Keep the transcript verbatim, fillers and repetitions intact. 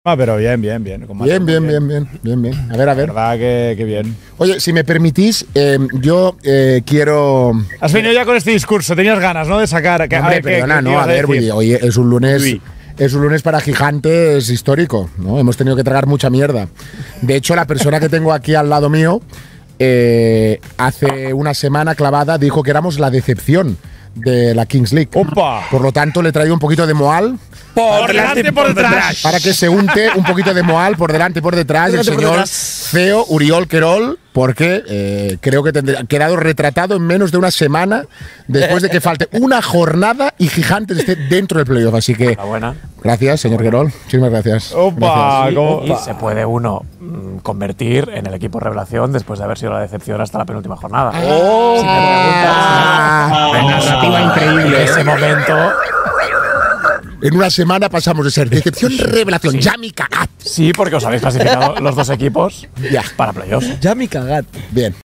Ah, pero bien, bien, bien. Con Bien, bien, bien, bien, bien, bien. A ver, a ver. La verdad que, que bien. Oye, si me permitís, eh, yo eh, quiero… Has venido ya con este discurso, tenías ganas, ¿no? De sacar… Que, Hombre, a ver, perdona, ¿qué- qué no, ibas a ver, decir? oye, oye, es un lunes… Uy. Es un lunes para gigantes histórico, ¿no? Hemos tenido que tragar mucha mierda. De hecho, la persona que tengo aquí al lado mío, eh, hace una semana clavada, dijo que éramos la decepción de la Kings League. ¡Opa! Por lo tanto, le he traído un poquito de Moal Por delante y por detrás. para que se unte un poquito de Moal por delante y por detrás del Delante y por señor detrás. Feo Uriol Querol, porque eh, creo que tendrá, ha quedado retratado en menos de una semana después de que falte una jornada y Gigantes esté dentro del playoff. Así que, Buena. gracias, señor Querol. Muchísimas gracias. ¡Opa! Gracias. ¿Cómo? Y se puede uno mm, convertir en el equipo revelación después de haber sido la decepción hasta la penúltima jornada. Oh. Si me Ah. preguntas, narrativa increíble. En ese momento, En una semana pasamos de ser decepción revelación. Yami Cagat. sí, porque os habéis clasificado los dos equipos Ya. para playoffs. Ya mi cagat. Bien.